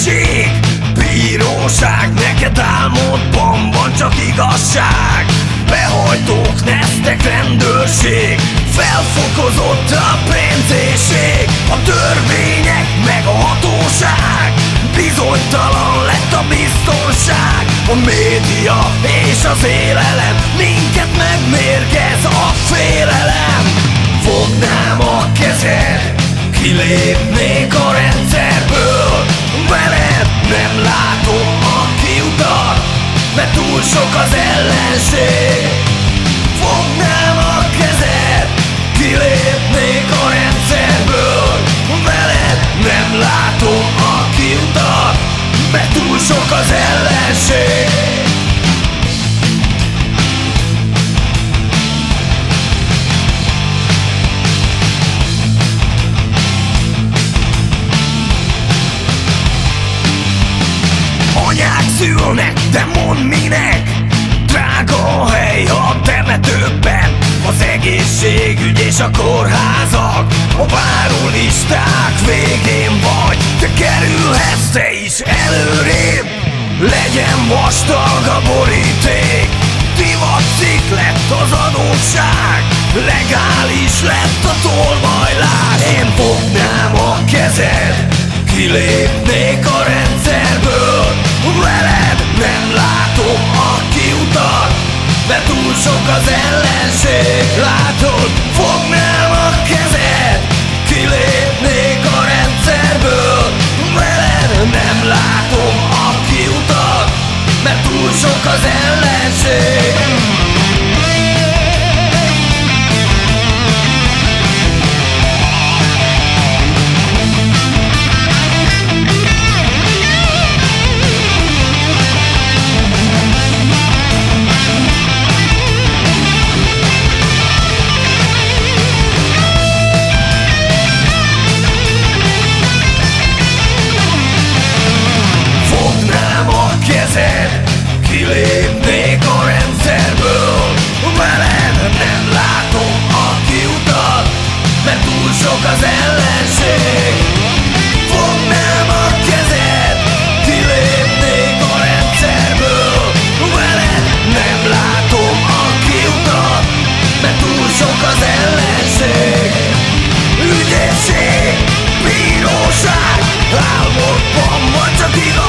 Ügyesség, bíróság, neked álmodban van csak igazság. Behajtók, neztek, rendőrség, felfokozott a pénzésség. A törvények meg a hatóság, bizonytalan lett a biztonság. A média és az élelem, minket megmérgez a félelem. Fognám a kezed, kilépnék a rendszerből. Veled nem látom a kiutat, mert túl sok az ellenség. Fognám a kezed, kilépnék a rendszerből. Veled nem látom a kiutat, mert túl sok az ellenség. Anyák szülnek, de mondd minek? Drága a hely a temetőkben, az egészségügy és a kórházak. A várólisták végén vagy, te kerülhetsz te is előrébb. Legyen vastag a boríték, divatcikk lett az adósság, legális lett a tolvajlás. Én fognám a kezed, kilépnék a rendszerből. Veled nem látom a kiutat, mert túl sok az ellenség. Látod, fognám a kezed, kilépnék a rendszerből. Veled nem látom a kiutat, mert túl sok az ellenség. Kilépnék a rendszerből, veled nem látom a kiutat, mert túl sok az ellenség. Fognám a kezed, kilépnék a rendszerből, veled nem látom a kiutat, mert túl sok az ellenség. Ügyesség, bíróság, álmodban vagy csak igaz.